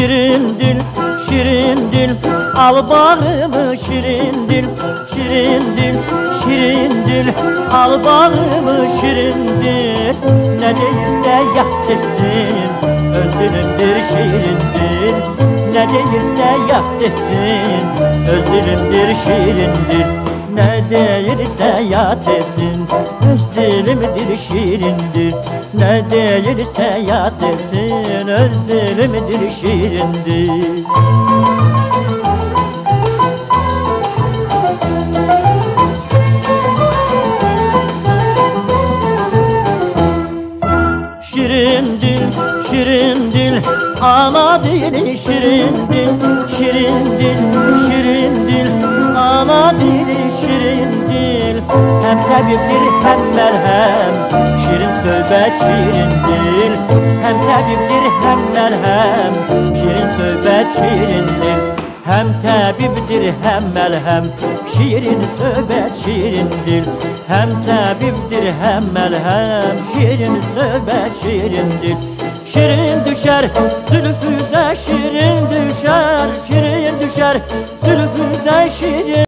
şirin dil, şirin dil, al bağrımı şirin dil, şirin dil, şirin dil, al bağrımı şirin dil. Ne değilse yap desin, öz dilimdir şirin dil. Ne değilse yap desin, öz dilimdir şirin dil. Ne değilse yat etsin, öz dilimdir şirindir. Ne değilse yat etsin, öz dilimdir şirindir. Şirin dil, şirin dil, ana dili şirin dil, şirin dil, şirin dil, ana dili şirin dil. Hem tabiptir hem merhem, şirin söhbet şirin dil. Hem tabiptir hem merhem, şirin söhbet şirin dil. Hem tabiptir hem merhem, şirin söhbet şirin dil. Hem tabiptir hem merhem, şirin söhbet şirin dil. Şirin düşer zülfüze, şirin düşer, şirin düşer zülfüze şirin.